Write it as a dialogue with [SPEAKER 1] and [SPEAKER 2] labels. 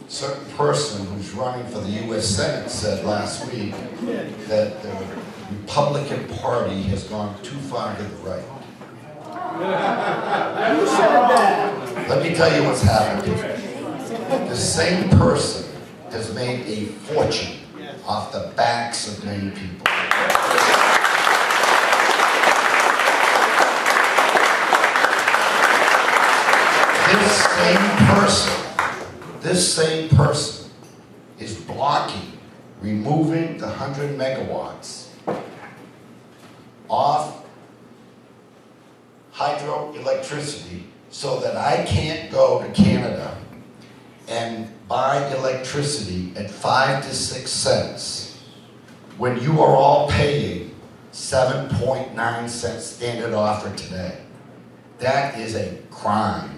[SPEAKER 1] certain person who's running for the U.S. Senate said last week that the Republican Party has gone too far to the right.
[SPEAKER 2] Who said that?
[SPEAKER 1] Let me tell you what's happening. The same person has made a fortune off the backs of many people. This same person is blocking removing the 100 megawatts off hydroelectricity so that I can't go to Canada and buy electricity at 5 to 6 cents when you are all paying 7.9 cents standard offer today. That is a crime.